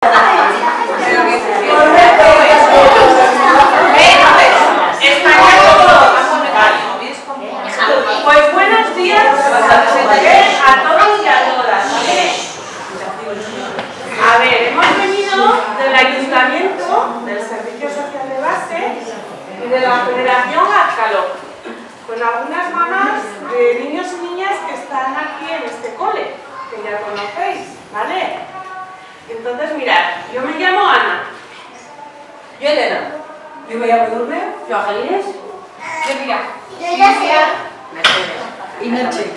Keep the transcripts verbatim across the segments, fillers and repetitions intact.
Pues buenos días a todos y a todas. A ver, hemos venido del Ayuntamiento, del Servicio Social de Base y de la Federación Azcaló, con algunas mamás de niños y niñas que están aquí en este cole, que ya conocéis, ¿vale? Entonces, mirad, yo me llamo Ana. Yo Elena. Yo me llamo Edurne. Yo Angelines. Yo Mira. Yo Gracia. Y Merche.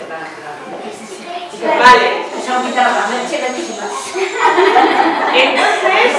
Vale. Son guitarras, Merche, bellísimas. Entonces,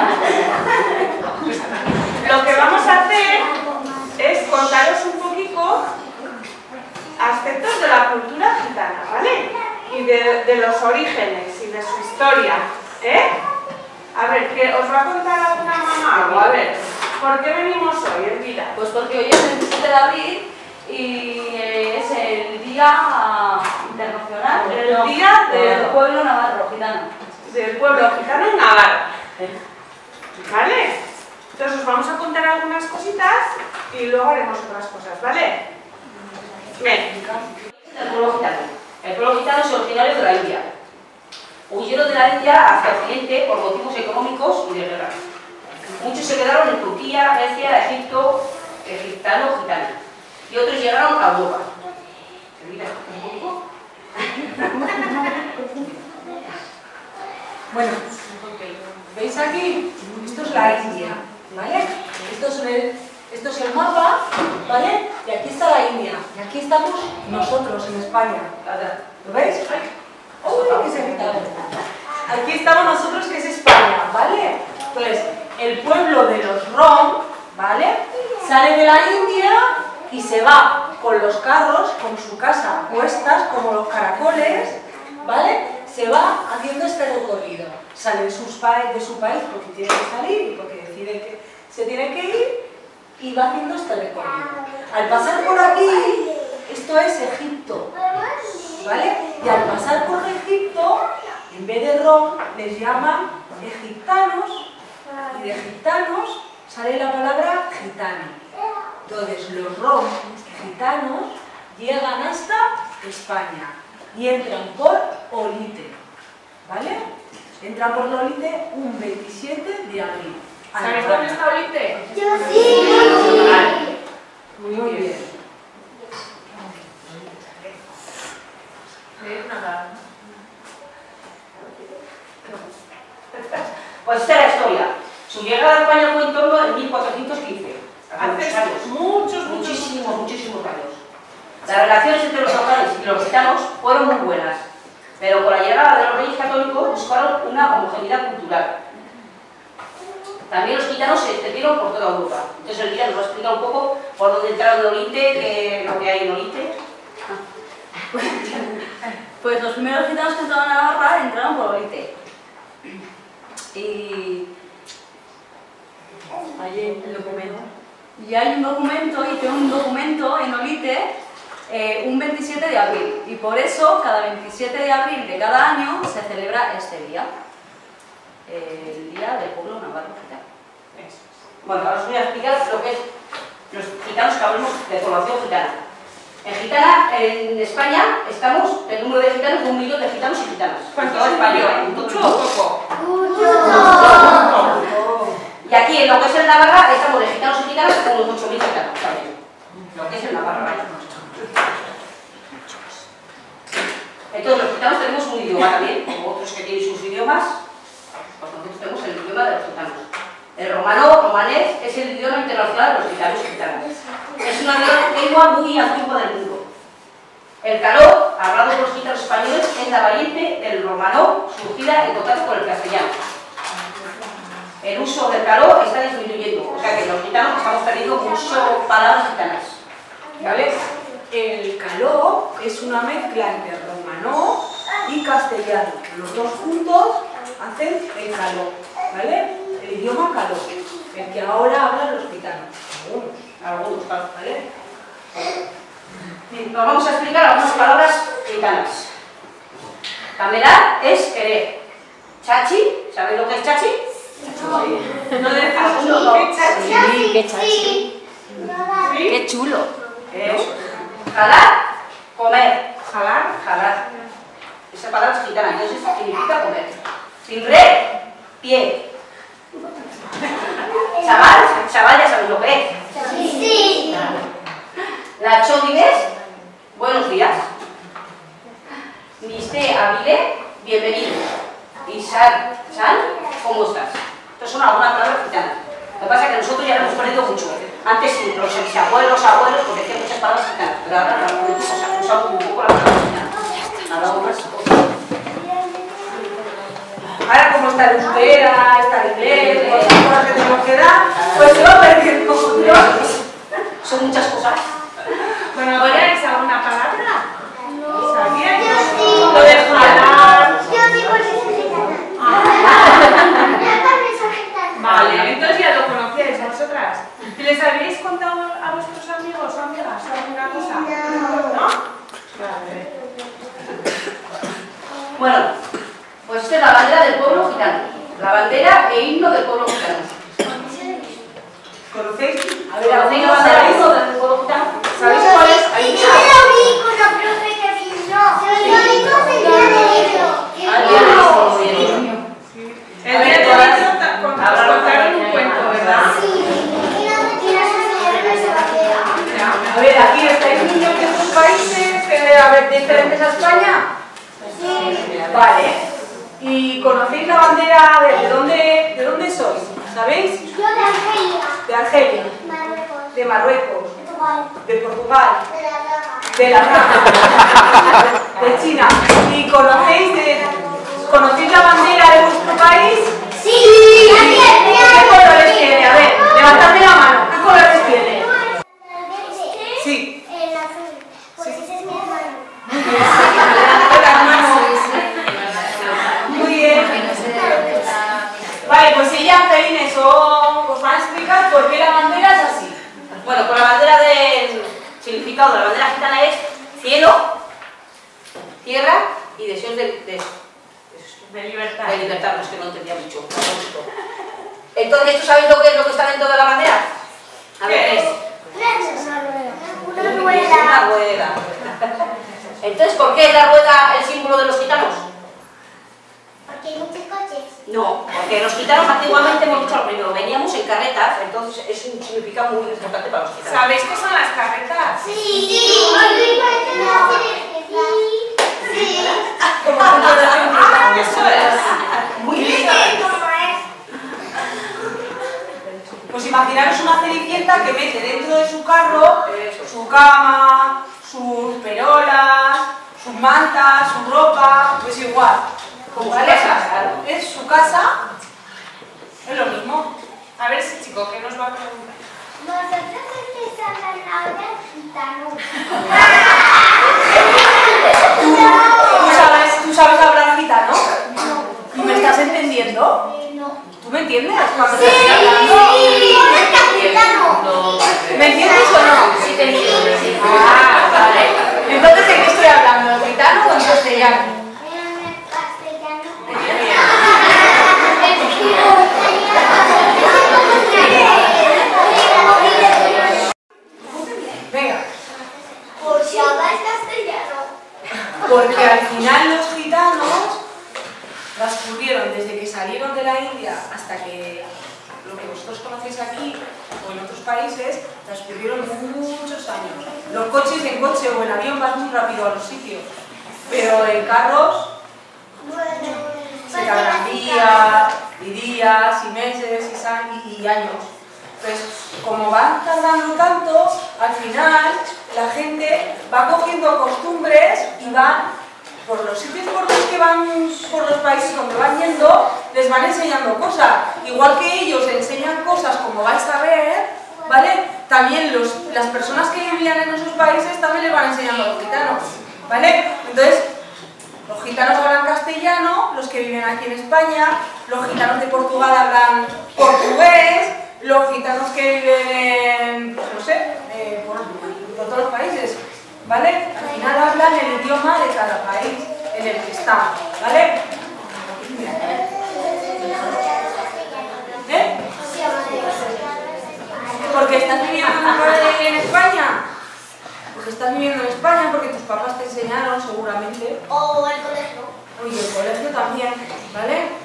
lo que vamos a hacer es contaros un poquito aspectos de la cultura gitana, ¿vale? Y de, de los orígenes y de su historia, ¿eh? A ver, ¿qué os va a contar alguna mamá algo? A ver, ¿por qué venimos hoy, Elvira? Pues porque hoy es el veintisiete de abril y es el Día Internacional El Día del del, Pueblo Navarro Gitano. del pueblo gitano en Navarra, ¿vale? Entonces os vamos a contar algunas cositas y luego haremos otras cosas, ¿vale? Bien. El pueblo gitano. El pueblo gitano es originario de la India. Huyeron de la India hacia Occidente por motivos económicos y de guerra. Muchos se quedaron en Turquía, Grecia, Egipto, egiptano, gitano. Y otros llegaron a Europa. ¿Mira un poco? Bueno, ¿veis aquí? Esto es la India, ¿vale? Esto es el, esto es el mapa, ¿vale? Y aquí está la India. Y aquí estamos nosotros en España. ¿Lo veis? ¡Uy, que se ha quitado! Aquí estamos nosotros, que es España, ¿vale? Entonces, el pueblo de los Rom, ¿vale? Sale de la India y se va con los carros, con su casa a cuestas, como los caracoles, ¿vale? Se va haciendo este recorrido. Sale de, sus pa de su país porque tiene que salir y porque decide que se tiene que ir y va haciendo este recorrido. Al pasar por aquí, esto es Egipto, ¿vale? Y al pasar por Egipto, en vez de Rom, les llaman egiptanos, y de egiptanos sale la palabra gitano. Entonces, los Rom gitanos llegan hasta España y entran por Olite, ¿vale? Entran por Olite un veintisiete de abril. ¿Sabéis dónde está Olite? Yo sí. Vale. Muy bien. Pues esta es la historia. Su llegada a España fue en torno en mil cuatrocientos quince. Hace años. muchos, muchos, Muchísimos, muchísimos años. Las relaciones entre los locales y los gitanos fueron muy buenas, pero con la llegada de los reyes católicos buscaron una homogeneidad cultural. También los gitanos se extendieron por toda Europa. Entonces el día nos va a explicar un poco por dónde entraron en Olite, qué lo que hay en Olite. Pues los primeros gitanos que entraron a Navarra entraron por Olite. Y hay el documento. Y hay un documento, y tengo un documento en Olite eh, un veintisiete de abril. Y por eso, cada veintisiete de abril de cada año se celebra este día. Eh, el Día del Pueblo Navarro Gitano. Bueno, ahora os voy a explicar lo que es los gitanos que hablamos de población gitana. En gitana, en España, estamos el número de gitanos de un millón de gitanos y gitanas. ¿Cuántos españoles? ¿Mucho o poco? Y aquí, en lo que es el Navarra, estamos de gitanos y gitanas con unos ocho mil gitanos también. Lo que es el Navarra, vaya. Entonces, los gitanos tenemos un idioma también, como otros que tienen sus idiomas, pues nosotros tenemos el idioma de los gitanos. El romano, romanés, es el idioma internacional de los gitanos y gitanas. Es una lengua muy antigua del mundo. El caló, hablado por los gitanos españoles, es la variante del romano surgida en contacto con el castellano. El uso del caló está disminuyendo, o sea que los gitanos estamos perdiendo mucho palabras gitanas. ¿Vale? El caló es una mezcla entre romano y castellano. Los dos juntos hacen el caló, ¿vale? El idioma caló, el que ahora hablan los gitanos. Algunos, Algunos, claro. ¿vale? Bien, nos vamos a explicar algunas palabras gitanas. Camelá es querer. Chachi, ¿sabéis lo que es chachi? No dejas No, qué chachi. Sí, qué chachi. ¿Sí? Qué chulo. Eso. Jalar, comer. Jalar. Jalar. Esa palabra es gitana, entonces significa comer. Sin re, pie. Chaval, chaval ya sabéis lo que es. Sí. La chodines, buenos días. Miste Avile, bienvenido. Y Sal, Sal, ¿cómo estás? Estas son algunas palabras gitanas. Lo que pasa es que nosotros ya lo hemos perdido mucho. Antes sí, los abuelos, abuelos, porque decían muchas palabras gitanas, pero ahora la juventud se ha usado un poco la palabra gitana. Hablamos más cosas. Ahora como está el euskera, está el inglés, todas las cosas que tenemos que dar, pues se va perdiendo. Son muchas cosas. Bueno, ¿ponéis alguna palabra? No. ¿Sabíais? Yo sí. Lo de jalar. Yo sí porque soy gitana. Yo también soy gitana. Vale, entonces ya lo conocíais vosotras. ¿Y les habéis contado a vuestros amigos o amigas alguna cosa? No. ¿No? Vale. Bueno, pues esta es la bandera del pueblo gitano. La bandera e himno del pueblo gitano. ¿Conocéis? A ver, ¿Conocéis la ¿alguna bandera e sabéis? himno del pueblo gitano? ¿Sabéis Yo cuál sí, es? Hay yo muchas. lo vi con la profe que vino. Yo lo vi con el día de libro. Al día de hoy, muy bien. El día de hoy nos contaron un cuento, ¿verdad? Sí. Y las y las enseñaron esa bandera. A ver, aquí estáis niños de otros países, que debe haber diferentes a España. Sí. Vale. ¿Y conocéis la bandera de, de dónde, de dónde sois? ¿Sabéis? Yo de Argelia. De Argelia, Marruecos. de Marruecos, Portugal. de Portugal, De la Rama. de la Rama, de China. ¿Y conocéis, de, conocéis la bandera de vuestro país? Sí. ¿Qué colores tiene? A ver, levantadme la mano. ¿Qué colores tiene? Sí. El azul. Pues ese es mi hermano. Levantadme las manos. Muy bien. Vale, pues ella, Angelines, os van a explicar por qué la bandera es así. Bueno, pues la bandera del significado de la bandera gitana es cielo, tierra y deseos de, de, De libertad. de libertad. No es que no entendía mucho. no me gustó. Entonces, ¿tú sabes lo que es lo que está dentro de la bandera? A ver, ¿Qué es Una una rueda. rueda. Entonces, ¿por qué es la rueda el símbolo de los gitanos? Porque hay muchos coches. No, porque los gitanos antiguamente, hemos dicho lo primero, veníamos en carretas, entonces es un significado muy importante para los gitanos. ¿Sabéis qué son las carretas? Sí. Sí. Sí. Como punto de ejemplo. Ah, eso es. Muy bien. Pues imaginaros una cenicienta que mete dentro de su carro su cama, sus perolas, sus mantas, su ropa, pues igual. Como ¿Vale? su casa, claro. Es su casa, es lo mismo. A ver ese chico, ¿qué nos va a preguntar? Nosotros empezamos a hablar gitano. ¿Tú sabes, tú sabes hablar gitano? No. ¿Y me estás entendiendo? Eh, no. ¿Tú me entiendes cuando Sí, te estoy hablando? sí. ¿Cómo está gitano? ¿Me entiendes o no? Sí, te entiendo, sí. Ah, vale. Entonces, ¿en qué estoy hablando? ¿En gitano o en castellano? En castellano. Venga. Por si hablas castellano. Porque al final los gitanos transcurrieron desde que salieron de la India hasta que lo que vosotros conocéis aquí o en otros países, transcurrieron muchos años. Los coches en coche o en avión van muy rápido a los sitios, pero en carros se tardan días y días y meses y, sa- y, y años. Pues como van tardando tanto, al final la gente va cogiendo costumbres y van por los sitios por los que van, por los países donde van yendo, les van enseñando cosas. Igual que ellos enseñan cosas, como vais a ver, ¿vale? También los, las personas que vivían en esos países también les van enseñando a los gitanos, ¿vale? Entonces, los gitanos hablan castellano, los que viven aquí en España, los gitanos de Portugal hablan portugués, los gitanos que viven en, no sé, eh, por, por todos los países, ¿vale? Al final hablan el idioma de cada país en el que están, ¿vale? Mira. papás te enseñaron seguramente. O el colegio. Oye, el colegio también, ¿vale?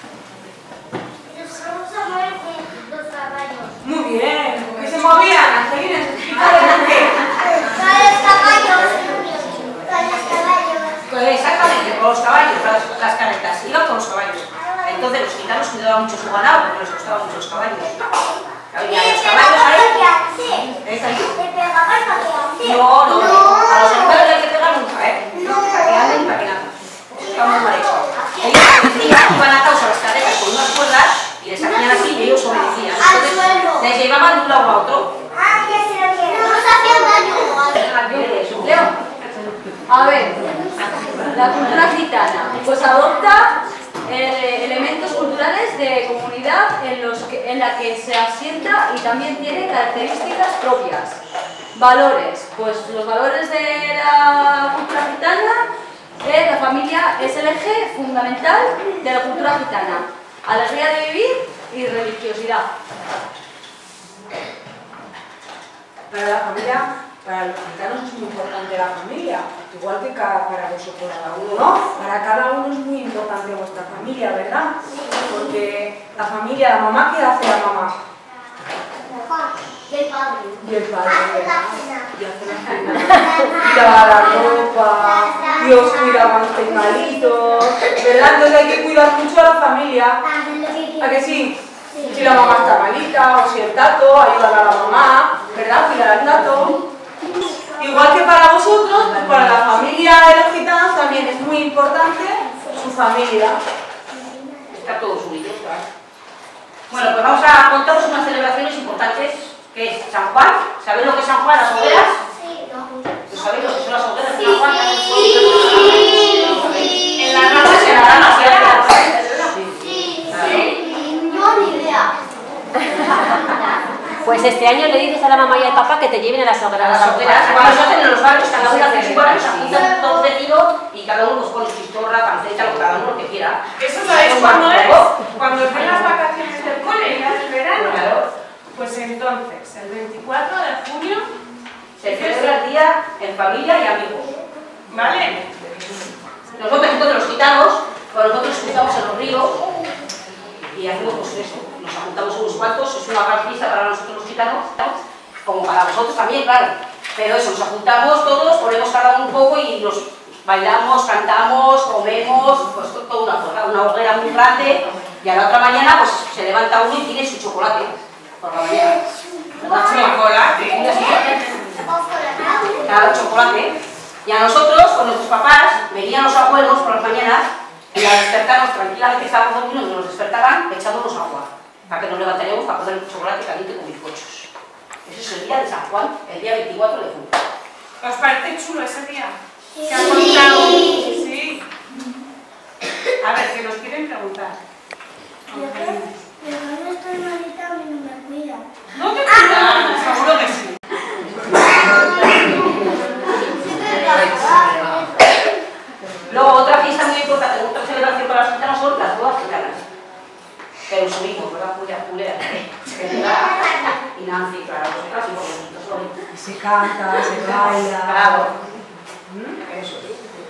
Los vamos a mover con los caballos. Muy bien, ¿qué se movían? Angelina, explícale por qué. Con los caballos. Con los caballos. Pues exactamente, con los caballos, las, las carretas, iban con los caballos. Entonces los gitanos cuidaban mucho su ganado porque les gustaban mucho los caballos. Había los caballos ahí. ¿Es ahí? ¿Te pegaban para que No, no, no. A los animales no hay que pegar nunca, ¿eh? No. Para que anden y para que nadan. Está muy mal hecho. Ellos iban atados a las carretas con unas cuerdas y les hacían así y ellos obedecían. Entonces les llevaban de un lado a otro. Ah, ya se lo quiero. No nos hacían daño. Leo, a ver, la cultura gitana, pues adopta eh, elementos culturales de comunidad en, los que, en la que se asienta y también tiene características propias. Valores, pues los valores de la cultura gitana, eh, la familia es el eje fundamental de la cultura gitana. Alegría de vivir y religiosidad. Para la familia, para los gitanos es muy importante la familia, igual que ca- para vosotros cada uno, ¿no? Para cada uno es muy importante vuestra familia, ¿verdad? Porque la familia, la mamá, ¿qué hace la mamá? Y el padre. Y el padre, Hace la ¿verdad? cena. Y hace la cena. Cuidaba la ropa, Dios cuidaba a los animalitos, ¿verdad? Entonces hay que cuidar mucho a la familia. Hace lo que quiere. ¿A que sí? Si la mamá está malita o si el tato, ayudar a la mamá, ¿verdad? Cuidar al tato. Igual que para vosotros, pues para la familia de los gitanos también es muy importante su familia. Está todo unido, ¿verdad? Bueno, pues vamos a contaros unas celebraciones importantes, que es San Juan. ¿Sabéis lo que es San Juan, las hogueras? Sí, no. ¿Sabéis lo que son las hogueras de San Sí, Juan? sí. En las ramas, en las ramas, en las ramas. Sí, sí. Yo ni idea. Pues este año le dices a la mamá y al papá que te lleven a las A hogueras. las hogueras, cuando se hacen en los barrios, cada uno hace su barrio, se juntan todos de tiro y cada uno pues pone su historia, panceta, lo que cada uno lo que quiera. ¿Eso sabéis cuándo es? Cuando estén las vacaciones del cole, ya del verano. Claro. Pues entonces, el veinticuatro de junio, Se celebra el día en familia y amigos. ¿vale? Nosotros, entonces los gitanos, pues nosotros cruzamos en los ríos y hacemos pues eso, nos apuntamos unos cuantos, es una gran fiesta para nosotros los gitanos, como para vosotros también, claro. Pero eso, nos apuntamos todos, ponemos cada uno un poco y nos bailamos, cantamos, comemos, pues to- toda una, cosa, una hoguera muy grande y a la otra mañana pues se levanta uno y tiene su chocolate por la mañana. Chocolate. Claro, chocolate. Y a nosotros, con nuestros papás, venían los abuelos por las mañanas y al despertarnos tranquilamente, estábamos dormidos y nos despertaban echándonos agua, para que nos levantaríamos para comer el chocolate caliente con bizcochos. Ese es el día de San Juan, el día veinticuatro de junio. ¿Os parece chulo ese día? ¿Se ha contado? Sí. A ver, que nos quieren preguntar. Pero no estoy malita, a mí no me cuida. No te cuidas, seguro que sí. Luego, otra fiesta muy importante, otra celebración para los gitanos son las bodas gitanas. Pero subimos, ¿verdad? Julia, Julia, y Nancy, claro, vosotras y vosotros son. Se canta, se baila. Claro. ¿Mm? Eso.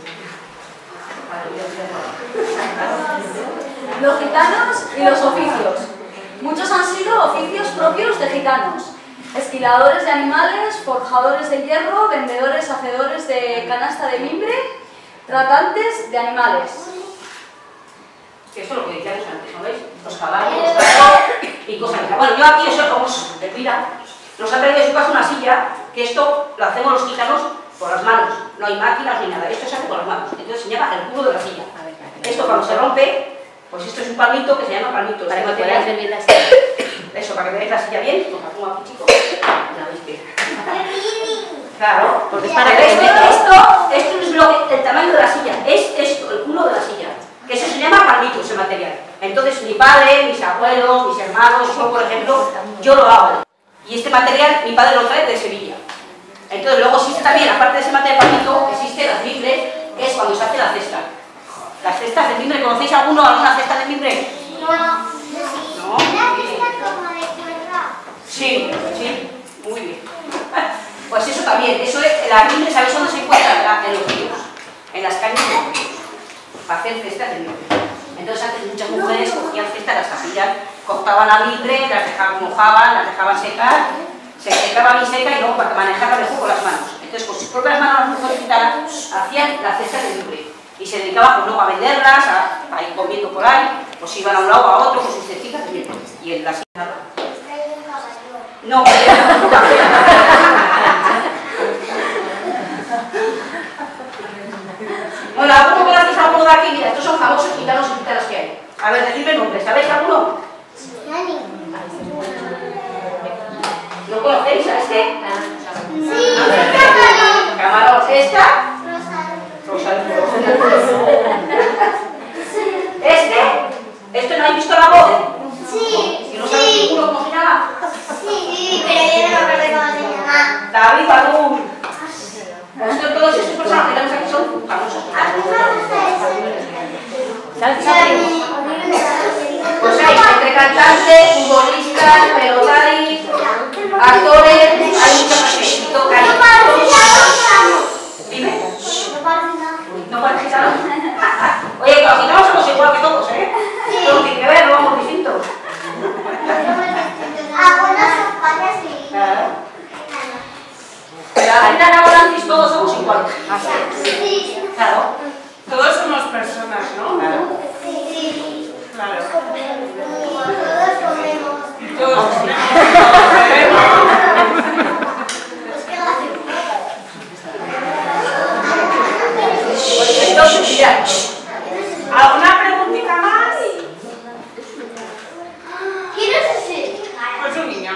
Los gitanos y los oficios. Muchos han sido oficios propios de gitanos. Esquiladores de animales, forjadores de hierro, vendedores, hacedores de canasta de mimbre, tratantes de animales. Que eso es lo que decíamos antes, ¿no veis? Los caballos, los caballos y cosas así. Bueno, yo aquí, eso como es de pila, nos ha traído de su casa una silla, que esto lo hacemos los gitanos por las manos. No hay máquinas ni nada, esto se hace con las manos. Entonces se llama el culo de la silla. Esto cuando se rompe, pues esto es un palmito que se llama palmito. Para que Este podáis material- ver bien la silla. Eso, para que veáis la silla bien, os la pongo aquí, chicos. Ya veis que... Claro, Porque es para pero que esto, se meta. esto, esto es lo que, el tamaño de la silla, es esto, el culo de la silla, que eso se llama palmito, ese material. Entonces mi padre, mis abuelos, mis hermanos, yo por ejemplo, yo lo hago. Y este material mi padre lo trae de Sevilla. Entonces luego existe también, aparte de ese material palmito, existe las mimbres, que es cuando se hace la cesta. Las cestas de mimbre, ¿conocéis alguno, alguna cesta de mimbre? No, No. ¿la cesta como de cuerda? Sí, sí, muy bien. Pues eso también, eso es, el abril, ¿sabéis dónde se encuentra? En los ríos, en las cañas de los ríos, para hacer cestas de nieve. Entonces antes muchas mujeres cogían cestas, las hacían, cortaban la libre, las dejaban, mojaban, las dejaban secar, se secaban y seca y luego para manejarla mejor con las manos. Entonces con sus propias manos las mujeres gitanas hacían las cestas de libre y se dedicaban pues, luego a venderlas, a, a ir comiendo por ahí, pues iban a un lado a otro con sus cestitas de libre. Y en las... No, bueno, ¿alguno conocéis a alguno de aquí? Mira, estos son famosos gitanos y gitanas que hay. A ver, decidme el nombre, ¿sabéis alguno? ¿No conocéis a este? Sí, Camarón. ¿Esta? Rosario. ¿Este? ¿Este no habéis visto la voz? sí, ¿Y no sabéis sí, ninguno cómo se llama? sí, pero yo no me acuerdo cómo se llama. David Badún. Estos, todos estos personajes que tenemos aquí son famosos. ¿Sabes qué sabemos? Pues hay entre cantantes, futbolistas, pelotaris, actores, hay mucha gente. Tocan. Dime. No parece gitano. Oye, que los gitanos somos igual que todos, ¿eh? No tiene que ver, no vamos distintos. Algunas España sí. Claro. Pero la gitana volantis todos somos iguales. Sí, Claro. Todos somos personas, ¿no? Claro. sí. Claro. Todos comemos. Y todos comemos. Entonces, mira. ¿Alguna preguntita más? ¿Quién es ese? Pues un niño.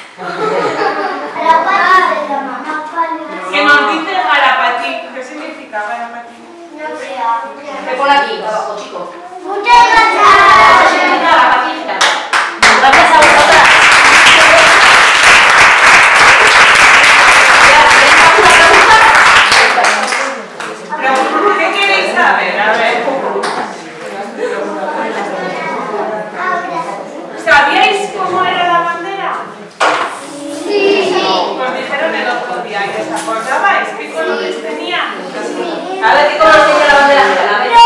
La pata de la mamá. Que nos dice Garapatí. ¿Qué significa Garapatí? No sé. ¿Qué pone aquí abajo, chicos? Muchas gracias. Gracias a vosotras. ¿Qué queréis saber? A ver. ¿Sabíais cómo era la bandera? Sí, sí. Nos dijeron el otro día y os acordabais qué colores tenía. A ver, ¿qué color tenía la bandera gitana? A ver.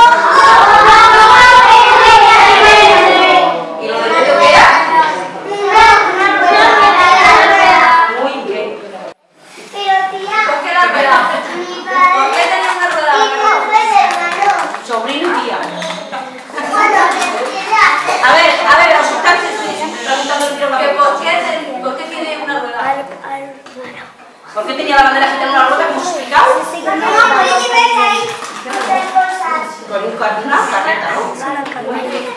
¿Y lo del medio qué era? Muy bien. Pero tía, ¿Por qué la rueda? mi ¿Por padre qué tenía una rueda? y mi padre hermano. Sobrino y tía. Bueno, que A ver, a ver, los gitantes estoy preguntando el ¿Que por, qué, ten- ¿Por qué tiene una rueda? ¿Por qué tenía la bandera gitana una rueda que hemos explicado? no puedes ver ahí hacer cosas. Con un car- una carreta, ¿no?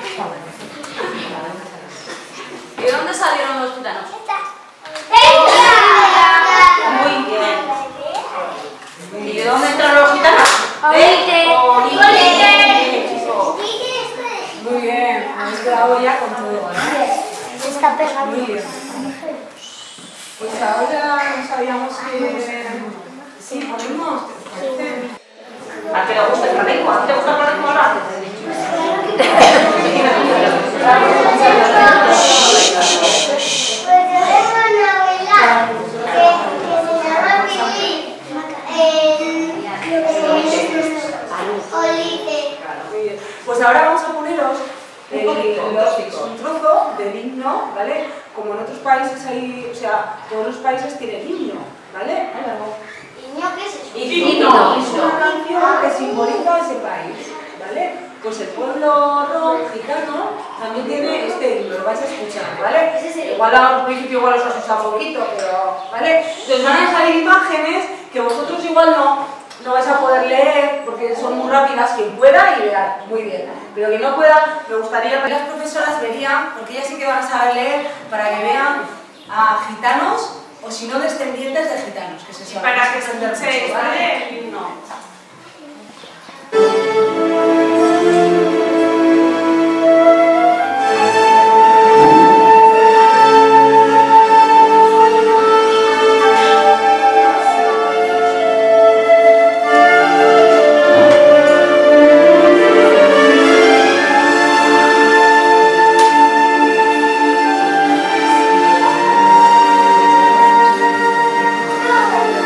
¿Y de dónde salieron los gitanos? Muy bien. ¿Y de dónde entraron los gitanos? Olite. Olite. Chicos. Muy bien, habéis quedado ya con todo, ¿no? Está pegado. Muy bien. Pues ahora sabíamos que... Sí, ponemos, ¿te parece? ¿A qué le gusta el flamenco? ¿A ti te gusta el flamenco ahora? Pues yo tengo una abuela que, que se llama Pili. Olite. Muy bien. Pues ahora vamos a poneros el, los- un trozo del himno, ¿vale? Como en otros países hay, o sea, todos los países tienen himno, ¿vale? Niño, ¿qué es eso? Himno. Es una canción que simboliza ese país, ¿vale? Pues el pueblo rom gitano también tiene este himno, lo vais a escuchar, ¿vale? Igual al principio igual os asusta un poquito, pero, ¿vale? Entonces van a salir imágenes que vosotros igual no, no vais a poder leer porque son muy rápidas, quien pueda y vea, muy bien. Pero quien no pueda, me gustaría que las profesoras verían, porque ellas sí que van a saber leer, para que vean a gitanos o si no descendientes de gitanos, que se Y saben para que entender mucho, escuchéis, ¿vale? ¿vale? El himno. No.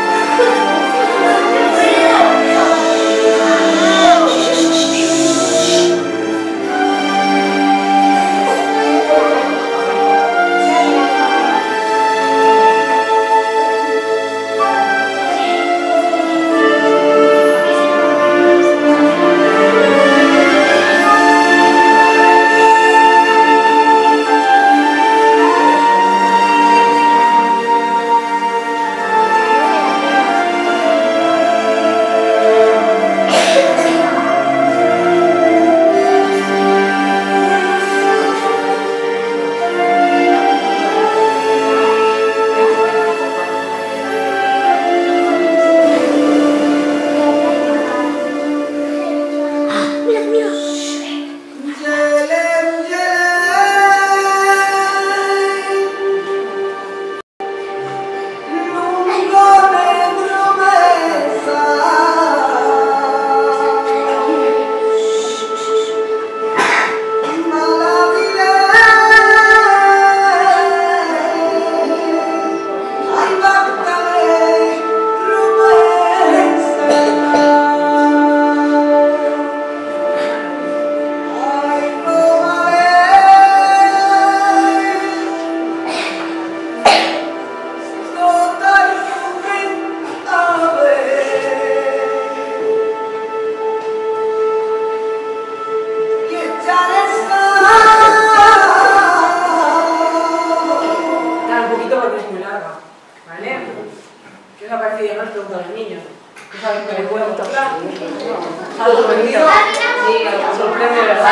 que yo no les pregunto a los niños. ¿Tú sabes qué les cuento? ¿Algo perdido? Sí, me sorprende, ¿verdad?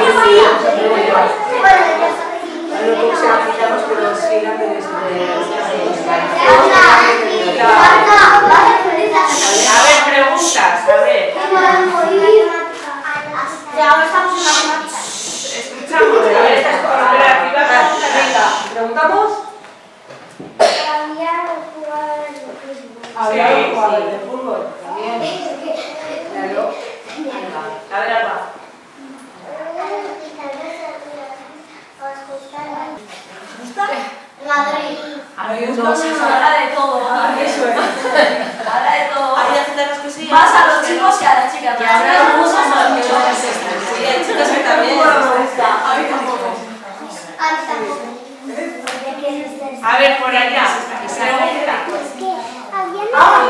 No puedo ser africanos, pero sí grandes de... A ver, preguntas, a ver. Ahora estamos en la matemática. Escuchamos, a ver, esta es cooperativa. Venga, ¿preguntamos? Había jugadores de fútbol. Había Sí, jugadores sí. de fútbol también. Claro. A ver, Alba. Madrid. A mí no sé, habla de todo. Eso es. Habla de todo. Hay aceitarlos que sí. Más a los chicos que a las chicas. Pero habrá a muchos a los chicos. chicos. Sí, hay chicos que también. A mí tampoco. A mí tampoco. A ver, por allá. Pregunta. Ah,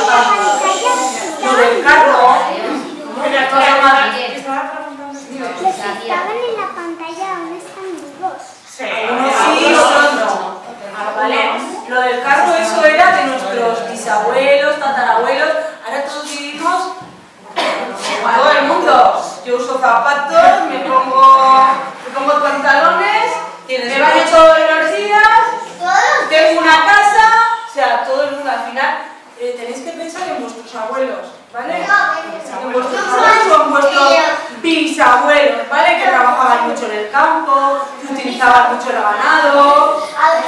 lo del carro. Espera, espera, estaba preguntando. Los que estaban en la pantalla aún están vivos. Sí. Unos sí, otros no. Ah, vale. Lo del carro, eso era de nuestros bisabuelos, tatarabuelos. Ahora todos vivimos como todo el mundo. Yo uso zapatos, me pongo, me pongo pantalones, me baño todos los días, tengo una casa. O sea, todo el mundo al final eh, tenéis que pensar en vuestros abuelos, ¿vale? En vuestros abuelos o en vuestros bisabuelos, ¿vale? Que trabajaban mucho en el campo, que utilizaban mucho el ganado,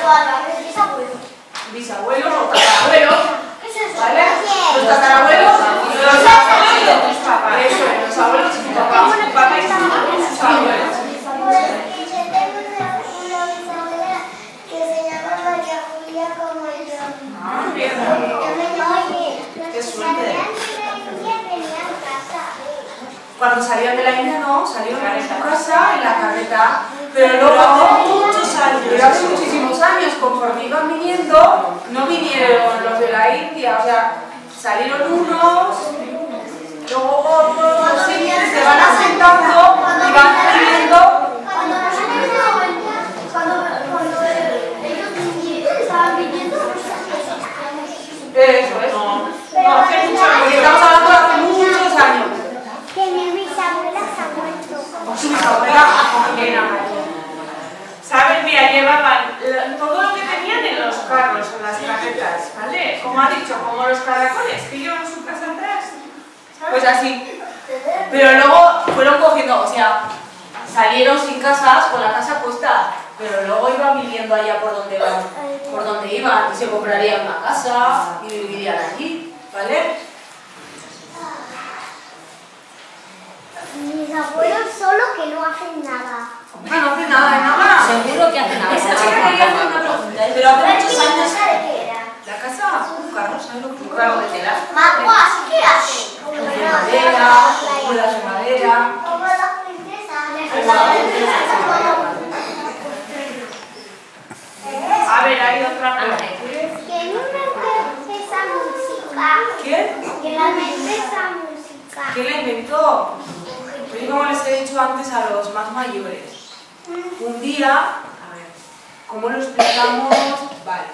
bisabuelos o tatarabuelos, ¿vale? Los tatarabuelos y los abuelos de tus papás. Eso es, los abuelos de tus papás. Tus papás y tus abuelos. Ah, bien. Qué suerte. Cuando salían de la India no, salieron en su casa, en la carreta, pero luego hace muchos años, pero hace muchísimos años, conforme iban viniendo, no vinieron los de la India, o sea, salieron unos, luego otros, así, se van asentando y van viniendo. Cuando ellos estaban viviendo, Eso es. No. No, hace mucho años, estamos hablando de hace muchos años. que mi bisabuela se ha muerto. Su bisabuela, ¿Sabes? Mira, llevaban la- todo lo que tenían en los carros, en las carretas, ¿vale? Como ha dicho, como los caracoles que llevan su casa atrás. ¿Sabes? pues así. Pero luego fueron cogiendo, o sea, salieron sin casas, con la casa puesta, pero luego iban viviendo allá por donde iban, por donde iban, y se comprarían una casa y vivirían allí, ¿vale? Mis abuelos solo que no hacen nada. Ah, no hace nada de nada. Seguro que hace nada. Esa chica quería hacer una pregunta, pero hace muchos años. ¿De qué era? La casa, un carro, ¿sabes lo que es un Un carro carro? de tela. Maguas, ¿qué hacen? Como De la- madera, ruedas de madera. Como las princesas. A ver, hay otra pregunta. Que en una esa música. ¿Quién? Que la mente esa música. ¿Quién la inventó? Pues como les he dicho antes a los más mayores. Un día, a ver, ¿cómo lo explicamos? Vale.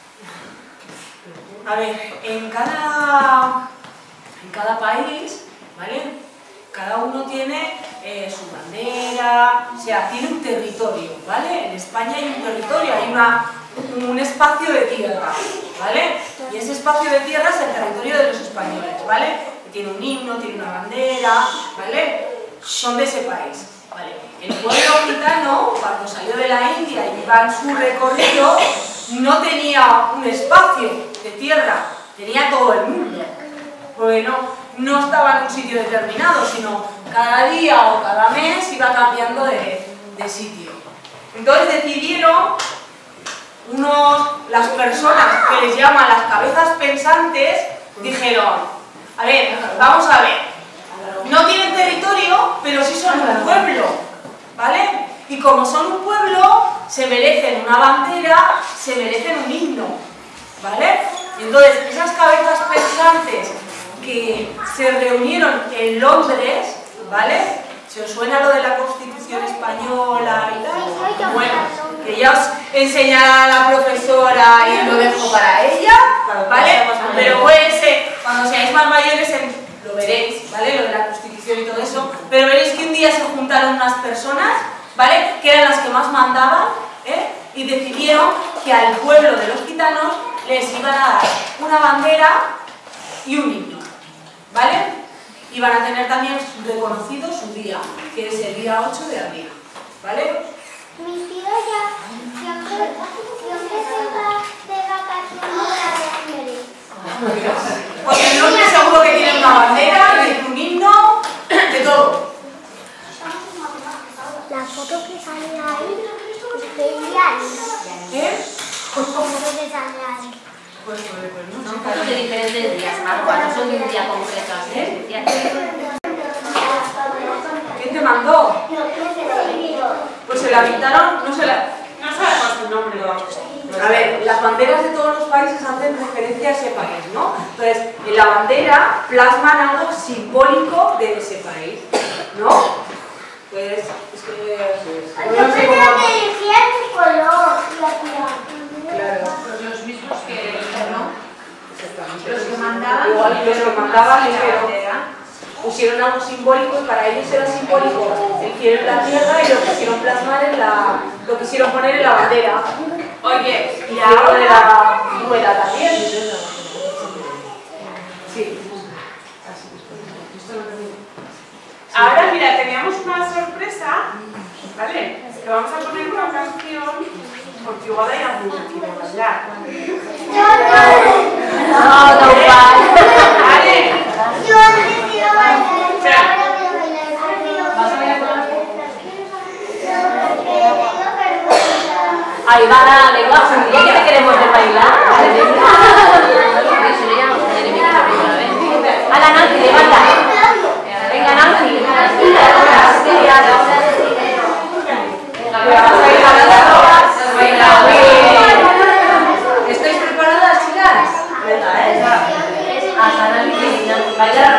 A ver, en cada, en cada país, ¿vale? Cada uno tiene eh, su bandera, o sea, tiene un territorio, ¿vale? En España hay un territorio, hay una, un espacio de tierra, ¿vale? Y ese espacio de tierra es el territorio de los españoles, ¿vale? Que tiene un himno, tiene una bandera, ¿vale? Son de ese país, ¿vale? El pueblo gitano, cuando salió de la India y iba en su recorrido, no tenía un espacio de tierra, tenía todo el mundo. Porque no, no estaba en un sitio determinado, sino cada día o cada mes iba cambiando de, de sitio. Entonces decidieron unos, las personas que les llaman las cabezas pensantes, dijeron, a ver, vamos a ver, no tienen territorio, pero sí son un pueblo, ¿vale? Y como son un pueblo, se merecen una bandera, se merecen un himno, ¿vale? Y entonces esas cabezas pensantes que se reunieron en Londres, ¿vale? ¿Se os suena lo de la Constitución Española y tal? Bueno, que ya os enseñará la profesora y lo dejo para ella. ¿vale? Pero puede ser, cuando seáis más mayores, en- lo veréis, ¿vale? Lo de la Constitución y todo eso, pero veréis que un día se juntaron unas personas, ¿vale? Que eran las que más mandaban, ¿eh? Y decidieron que al pueblo de los gitanos les iban a dar una bandera y un himno, ¿vale? Y van a tener también reconocido su día, que es el día ocho de abril, ¿vale? Mi tío ya siempre, siempre se va de vacaciones a Tenerife. Porque el norte seguro que tiene una bandera, tiene un himno, de todo. La foto que sale ahí es genial. ¿Eh? La foto que sale ahí. Pues, pues, pues no Son sé. fotos de diferentes días, Marco, no son de un día concreto, así. Ya te- ¿Quién te mandó? Yo creo que sí. Pues se la pintaron, no se la... No sabemos su nombre. A ver, las banderas de todos los países hacen referencia a ese país, ¿no? Entonces, en la bandera plasman algo simbólico de ese país, ¿no? Pues, es que... Yo no sé pensé cómo- que decía el color. La tía. Claro. Los mismos que, ¿no? Exactamente. Los que mandaban. Igual los que mandaban la dijeron, bandera. pusieron algo simbólico y para ellos era simbólico el cielo en la tierra y lo quisieron plasmar en la... lo quisieron poner en la bandera. Oye, Y y algo de ahora, la rueda también. Sí. ahora mira, teníamos una sorpresa, ¿vale? Que vamos a poner una canción porque igual hay algún que quiere bailar. No, no, igual. ¿Vale? Yo antes iba a bailar. Espera. Ahora voy a bailar. ¿Vas a bailar con la Ahí va, venga, ya que te queremos ver bailar. Vale, venga. Si no, ya no sé, ni la primera vez. A la Nancy, levanta. Venga, Nancy. ¿Estáis preparadas, chicas? Venga, ¿eh? Hasta Nancy, bailar.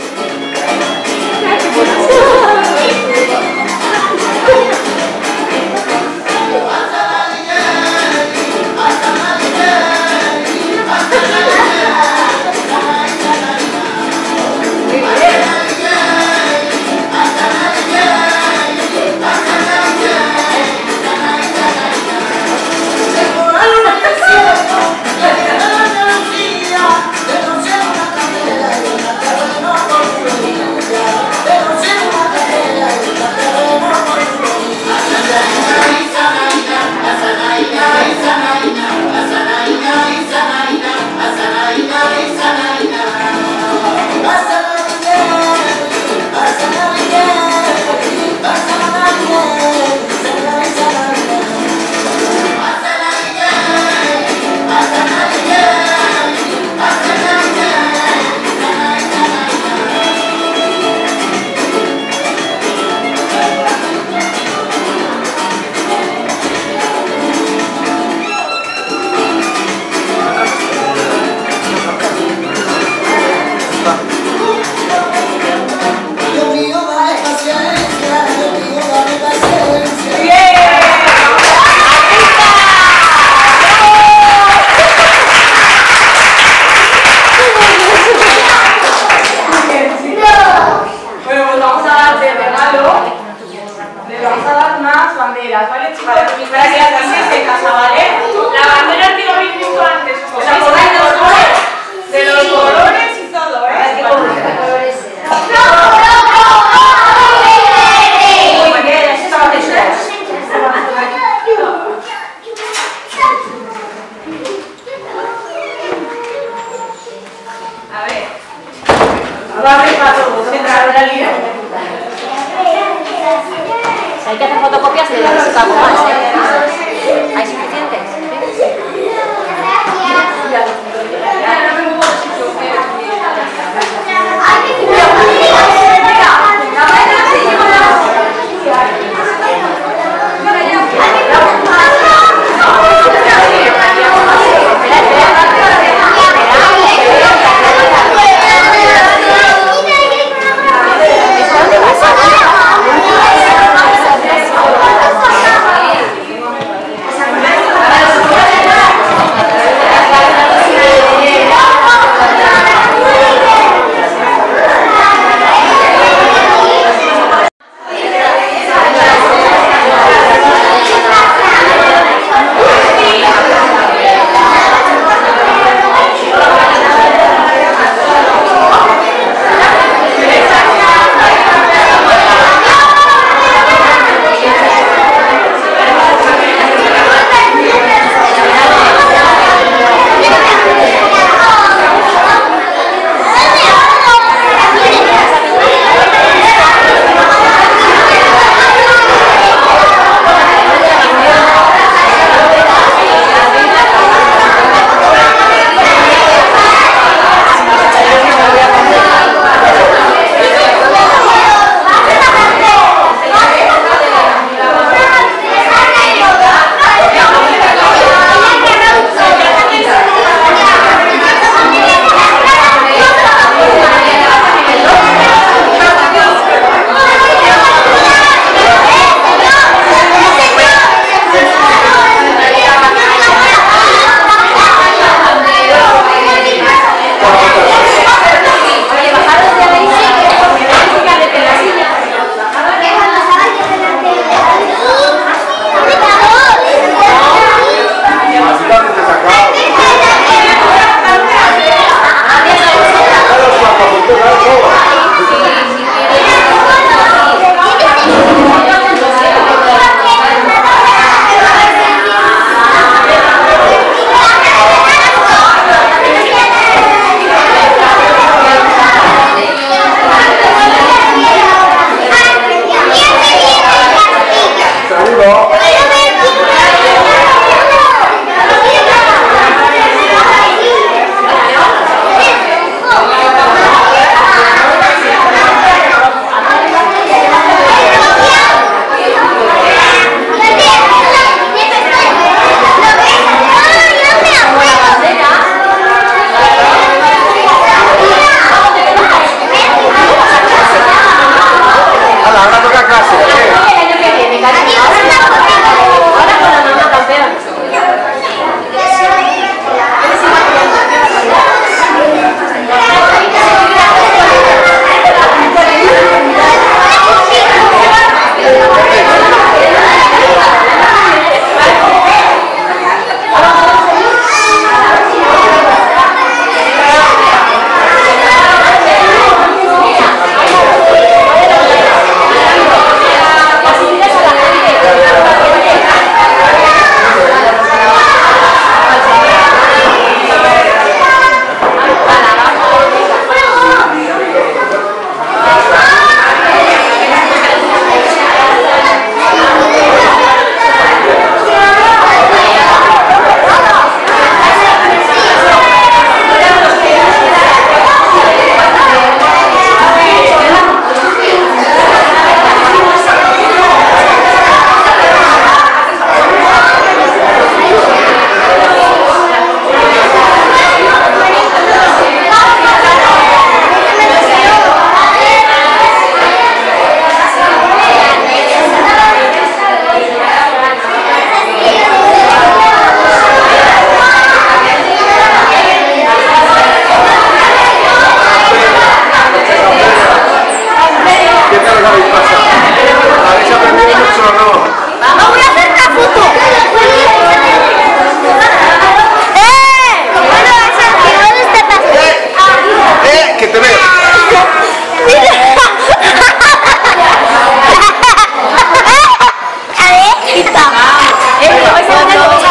Bueno, pues vamos a dar de regalo. Les vamos a dar unas banderas, ¿vale, chicos? Para que las hacéis de casa, ¿vale? La bandera que habéis visto antes, os O sea, acordáis de los por colores, de los colores y todo, ¿eh? Muy bien, eso está muy bien. A ver. Ahora me para todos, entra la línea. Si hay que hacer fotocopias, le damos algo más, ¿eh? ¿Hay suficientes? Quita. Eh, vais a ganar, vais a